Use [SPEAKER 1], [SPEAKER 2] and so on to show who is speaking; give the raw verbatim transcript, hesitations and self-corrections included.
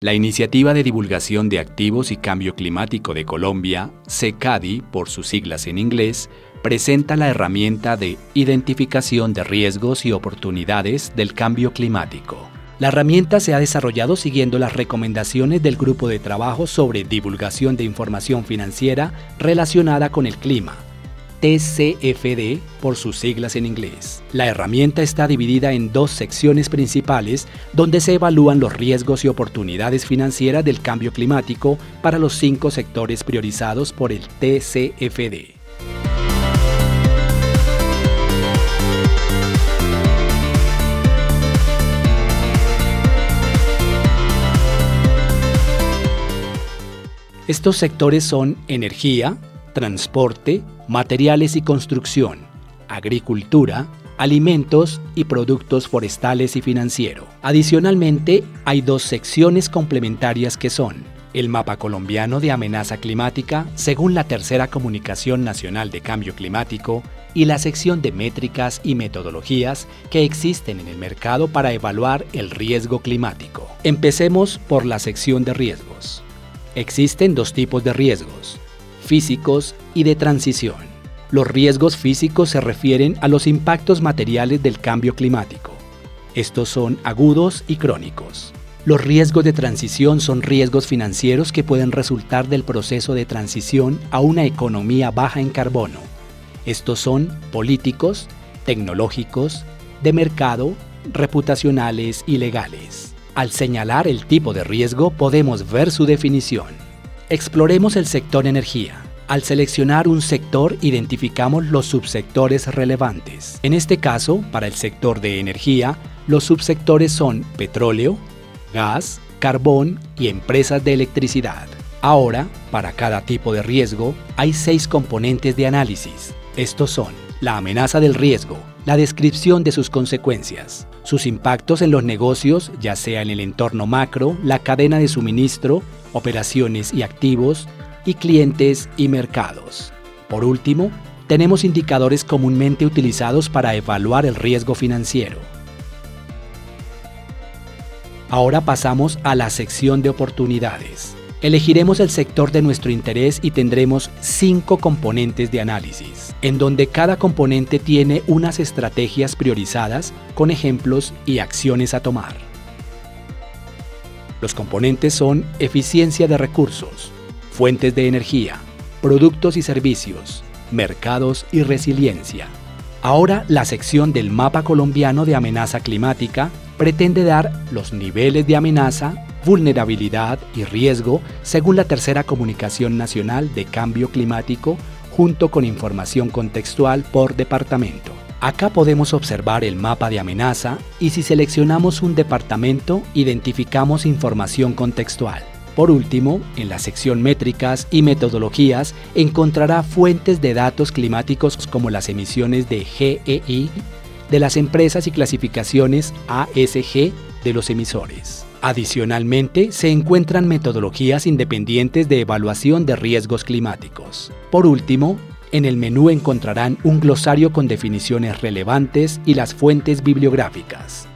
[SPEAKER 1] La Iniciativa de Divulgación de Activos y Cambio Climático de Colombia, SECADI por sus siglas en inglés, presenta la herramienta de identificación de riesgos y oportunidades del cambio climático. La herramienta se ha desarrollado siguiendo las recomendaciones del Grupo de Trabajo sobre Divulgación de Información Financiera relacionada con el clima, T C F D por sus siglas en inglés. La herramienta está dividida en dos secciones principales donde se evalúan los riesgos y oportunidades financieras del cambio climático para los cinco sectores priorizados por el T C F D. Estos sectores son energía, transporte, materiales y construcción, agricultura, alimentos y productos forestales y financiero. Adicionalmente, hay dos secciones complementarias que son el Mapa Colombiano de Amenaza Climática según la Tercera Comunicación Nacional de Cambio Climático y la sección de métricas y metodologías que existen en el mercado para evaluar el riesgo climático. Empecemos por la sección de riesgos. Existen dos tipos de riesgos, físicos y de transición. Los riesgos físicos se refieren a los impactos materiales del cambio climático. Estos son agudos y crónicos. Los riesgos de transición son riesgos financieros que pueden resultar del proceso de transición a una economía baja en carbono. Estos son políticos, tecnológicos, de mercado, reputacionales y legales. Al señalar el tipo de riesgo podemos ver su definición. Exploremos el sector energía. Al seleccionar un sector, identificamos los subsectores relevantes. En este caso, para el sector de energía, los subsectores son petróleo, gas, carbón y empresas de electricidad. Ahora, para cada tipo de riesgo, hay seis componentes de análisis. Estos son la amenaza del riesgo, la descripción de sus consecuencias, sus impactos en los negocios, ya sea en el entorno macro, la cadena de suministro, operaciones y activos, y clientes y mercados. Por último, tenemos indicadores comúnmente utilizados para evaluar el riesgo financiero. Ahora pasamos a la sección de oportunidades. Elegiremos el sector de nuestro interés y tendremos cinco componentes de análisis, en donde cada componente tiene unas estrategias priorizadas con ejemplos y acciones a tomar. Los componentes son eficiencia de recursos, fuentes de energía, productos y servicios, mercados y resiliencia. Ahora la sección del Mapa Colombiano de Amenaza Climática pretende dar los niveles de amenaza, vulnerabilidad y riesgo según la Tercera Comunicación Nacional de Cambio Climático junto con información contextual por departamento. Acá podemos observar el mapa de amenaza y si seleccionamos un departamento identificamos información contextual. Por último, en la sección métricas y metodologías encontrará fuentes de datos climáticos como las emisiones de G E I de las empresas y clasificaciones A S G de los emisores. Adicionalmente, se encuentran metodologías independientes de evaluación de riesgos climáticos. Por último, en el menú encontrarán un glosario con definiciones relevantes y las fuentes bibliográficas.